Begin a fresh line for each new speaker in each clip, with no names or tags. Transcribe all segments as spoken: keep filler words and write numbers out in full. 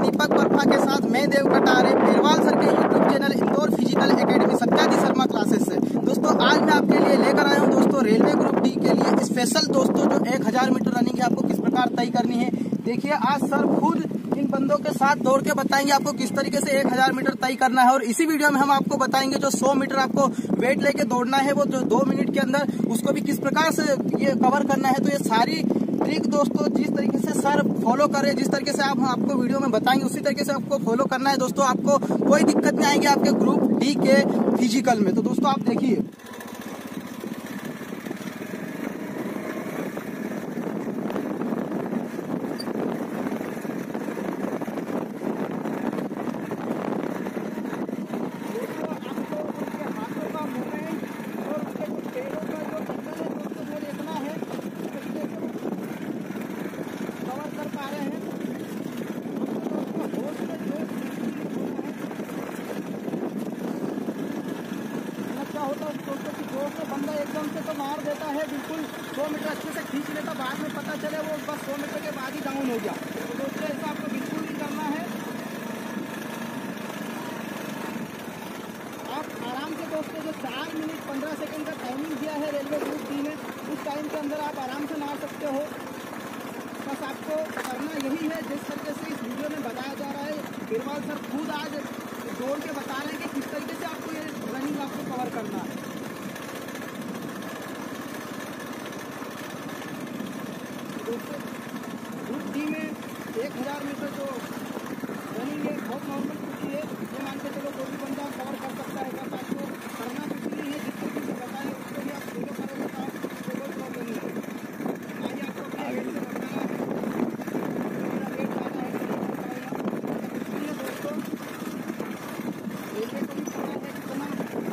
दीपक बर्फा के साथ मैं देव कटारे पेरवाल सर के YouTube channel Indore physical academy Satyadi Sharma classes से। दोस्तों आज मैं आपके लिए लेकर आया हूं दोस्तों रेलवे ग्रुप डी के लिए स्पेशल दोस्तों जो एक हजार मीटर रनिंग है आपको किस प्रकार तय करनी है। देखिए आज सर खुद इन बंदों के साथ दौड़ के बताएंगे आपको किस तरीके से एक हजार मीटर तय करना है। और इसी वीडियो में हम आपको बताएंगे जो सौ मीटर आपको वेट लेके दौड़ना है वो जो दो मिनट के अंदर उसको भी किस प्रकार से ये कवर करना है। तो ये सारी ट्रिक दोस्तों जिस तरीके से सर फॉलो कर रहे हैं, जिस तरीके से आप आपको वीडियो में बताएंगे उसी तरीके से आपको फॉलो करना है। दोस्तों आपको कोई दिक्कत नहीं आएगी आपके ग्रुप डी के फिजिकल में। तो दोस्तों आप देखिए बंदा एकदम से तो मार देता है, बिल्कुल सौ मीटर अच्छे से खींच लेता, बाद में पता चले वो बस सौ मीटर के बाद ही डाउन हो गया। तो दोस्तों ऐसा आपको बिल्कुल नहीं करना है। आप आराम से दोस्तों जो चार मिनट पंद्रह सेकंड का टाइमिंग दिया है रेलवे ग्रुप डी ने, उस टाइम के अंदर आप आराम से मार सकते हो। बस आपको करना यही है जिस तरीके से इस वीडियो में बताया जा रहा है। पेरवाल सर खुद आज दौड़ के बता रहे हैं कि किस तरीके से आपको ये रनिंग आपको कवर करना है। ग्रुप डी में एक हजार मीटर जो रनिंग है बहुत नॉर्मल कुछ है, ये मान के चलो कोई भी बंदा कवर कर सकता है। बस आपको करना कुछ नहीं है, जिस तरीके से बताए उसको भी आप फॉलो करोगे तो आपको कोई प्रॉब्लम नहीं है। आइए आपको अपने वेट से बताना है, मेरा वेट ज़्यादा है कुछ नहीं है दोस्तों। रेलवे को भी पता है कितना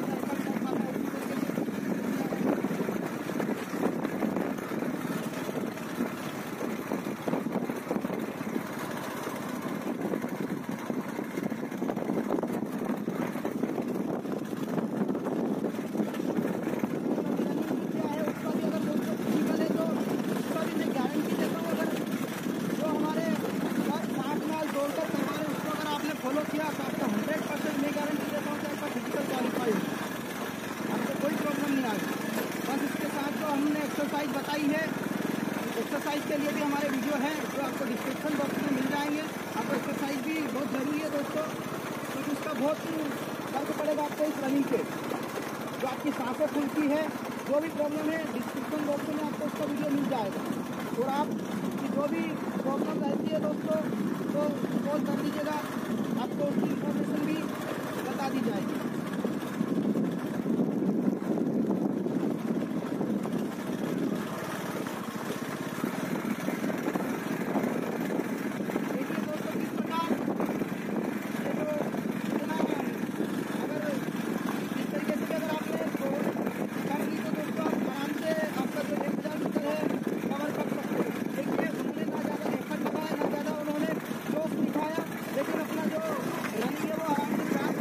फॉलो किया तो आपका हंड्रेड परसेंट मैं गारंटी देता हूँ कि आपका फिजिकल क्वालिफाई हो, आपको कोई प्रॉब्लम नहीं आएगी। बस इसके साथ जो हमने एक्सरसाइज बताई है, एक्सरसाइज के लिए भी हमारे वीडियो हैं जो आपको डिस्क्रिप्शन बॉक्स में मिल जाएंगे। आपको एक्सरसाइज भी बहुत ज़रूरी है दोस्तों, क्योंकि तो उसका बहुत फर्क पड़ेगा आपको इस रनिंग से। जो आपकी सांसें खुलती है, जो भी प्रॉब्लम है डिस्क्रिप्शन बॉक्स में आपको उसका वीडियो मिल जाएगा। और आप जो भी प्रॉब्लम रहती है दोस्तों तो कॉल कर दीजिएगा, आपको उसकी इन्फॉर्मेशन भी बता दी जाएगी। देखिए दोस्तों किस प्रकार ये जो इतना अगर इस तरीके से अगर आपने कर ली तो दोस्तों आप आराम से आपका जो एक हजार मीटर है कवर कर सकते हो। देखिए उन्होंने ना ज़्यादा एफर्ट लगाया ना ज़्यादा उन्होंने जोश दिखाया, लेकिन अपना जो रनिंग है वो आराम से चार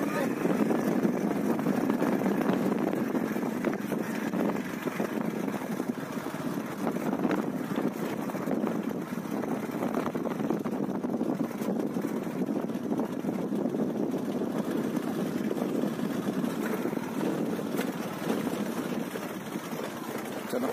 चलो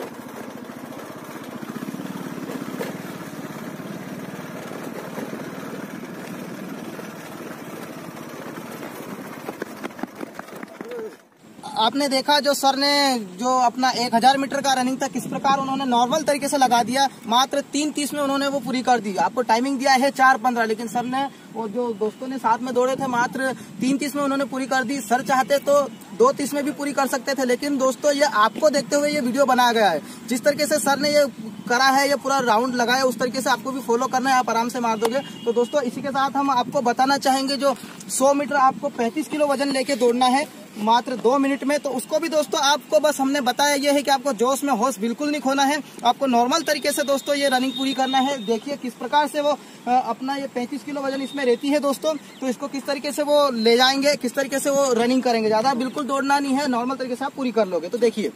आपने देखा जो सर ने जो अपना एक हजार मीटर का रनिंग था किस प्रकार उन्होंने नॉर्मल तरीके से लगा दिया। मात्र तीन तीस में उन्होंने वो पूरी कर दी। आपको टाइमिंग दिया है चार पंद्रह, लेकिन सर ने वो जो दोस्तों ने साथ में दौड़े थे मात्र तीन तीस में उन्होंने पूरी कर दी। सर चाहते तो दो तीस में भी पूरी कर सकते थे, लेकिन दोस्तों ये आपको देखते हुए ये वीडियो बनाया गया है। जिस तरीके से सर ने ये करा है, ये पूरा राउंड लगाया, उस तरीके से आपको भी फॉलो करना है, आप आराम से मार दोगे। तो दोस्तों इसी के साथ हम आपको बताना चाहेंगे जो सौ मीटर आपको पैंतीस किलो वजन लेके दौड़ना है मात्र दो मिनट में। तो उसको भी दोस्तों आपको बस हमने बताया ये है कि आपको जोश में होश बिल्कुल नहीं खोना है, आपको नॉर्मल तरीके से दोस्तों ये रनिंग पूरी करना है। देखिए किस प्रकार से वो अपना ये पैंतीस किलो वजन इसमें रहती है दोस्तों, तो इसको किस तरीके से वो ले जाएंगे, किस तरीके से वो रनिंग करेंगे। ज्यादा बिल्कुल दौड़ना नहीं है, नॉर्मल तरीके से आप पूरी कर लोगे। तो देखिए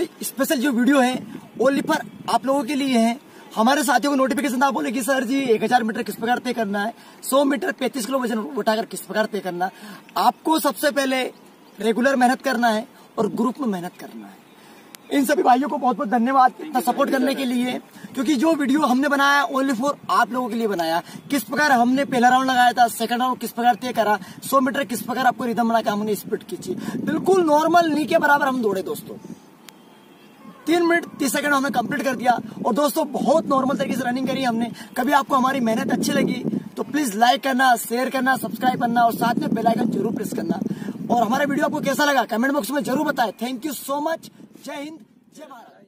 स्पेशल जो वीडियो है ओनली पर आप लोगों के लिए है। हमारे साथियों को नोटिफिकेशन ना बोले कि सर जी एक हजार मीटर किस प्रकार तय करना है, सौ मीटर पैंतीस किलो वजन उठाकर किस प्रकार तय करना। आपको सबसे पहले रेगुलर मेहनत करना है और ग्रुप में मेहनत करना है। इन सभी भाइयों को बहुत बहुत धन्यवाद इतना सपोर्ट करने के लिए, क्योंकि जो वीडियो हमने बनाया ओनली फॉर आप लोगों के लिए बनाया। किस प्रकार हमने पहला राउंड लगाया था, सेकंड राउंड किस प्रकार तय करा, सौ मीटर किस प्रकार आपको रिदम बना के हमने स्पीड खींची, बिल्कुल नॉर्मल नी के बराबर हम दौड़े दोस्तों। तीन मिनट तीस सेकंड हमने कंप्लीट कर दिया और दोस्तों बहुत नॉर्मल तरीके से रनिंग करी हमने। कभी आपको हमारी मेहनत अच्छी लगी तो प्लीज लाइक करना, शेयर करना, सब्सक्राइब करना और साथ में बेल आइकन जरूर प्रेस करना। और हमारा वीडियो आपको कैसा लगा कमेंट बॉक्स में जरूर बताएं। Thank you so much. जय हिंद, जय भारत।